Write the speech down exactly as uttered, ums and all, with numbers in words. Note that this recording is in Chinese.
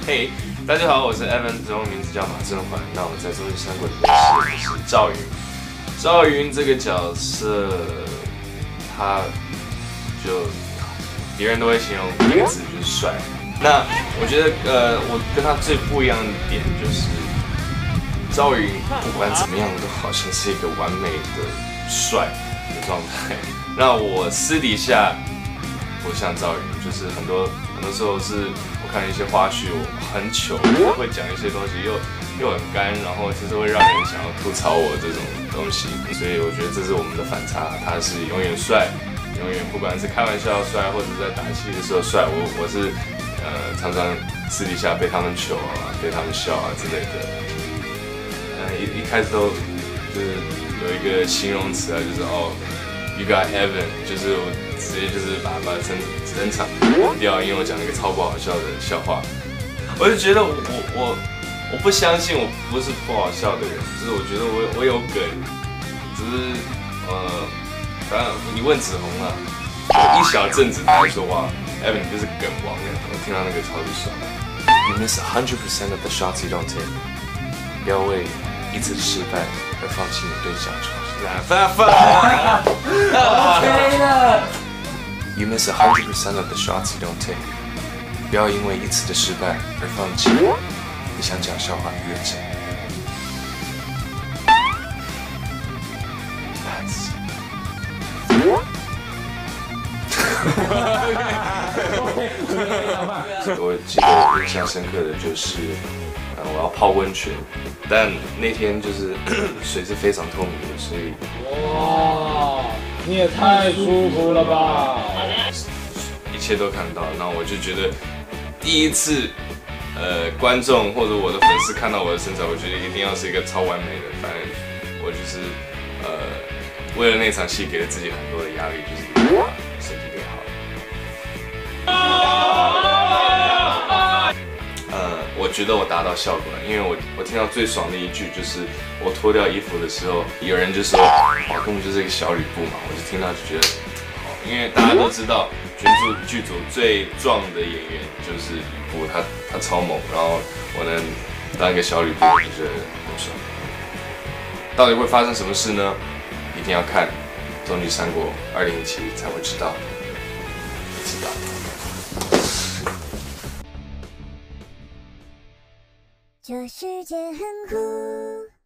嘿，大家好，我是 Evan， 中文名字叫马正环。那我在《终极三国》里面饰演的是赵云。赵云这个角色，他就别人都会形容一个字，就是帅。那我觉得，呃，我跟他最不一样的点就是，赵云不管怎么样都好像是一个完美的帅的状态。那我私底下不像赵云，就是很多很多时候是我看一些花絮，我很糗，会讲一些东西又又很干，然后就是会让人想要吐槽我这种东西。所以我觉得这是我们的反差，他是永远帅，永远不管是开玩笑帅，或者在打戏的时候帅，我我是呃常常私底下被他们糗啊，被他们笑啊之类的。呃一一开始都就是有一个形容词啊，就是哦。You got Evan， 就是我直接就是把把整整场关掉，因为我讲了一个超不好笑的笑话。我就觉得我我我我不相信我不是不好笑的人，就是我觉得我我有梗，只是呃，反正你问子红了，一小阵子他就说哇 ，Evan 你就是梗王了，我听到那个超级爽。You miss one hundred percent of the shots you don't take， 不要为一次失败而放弃你对奖球。发发 OK 的。 You miss one hundred percent of the shots you don't take。不要因为一次的失败而放弃你想讲笑话的热忱。我记得印象深刻的就是，呃，我要泡温泉，但那天就是水是非常透明的，所以哇，你也太舒服了吧！ 一切都看到，然后我就觉得第一次，呃，观众或者我的粉丝看到我的身材，我觉得一定要是一个超完美的。反正我就是呃，为了那场戏给了自己很多的压力，就是把身体练好。呃，我觉得我达到效果了，因为我我听到最爽的一句就是我脱掉衣服的时候，有人就说，哦，根本就是一个小吕布嘛，我就听到就觉得，好，因为大家都知道，剧组剧组最壮的演员就是吕布，他他超猛，然后我能当一个小吕布，我觉得很爽。到底会发生什么事呢？一定要看《终极三国二零一七》才会知道。知道。 这世界很酷。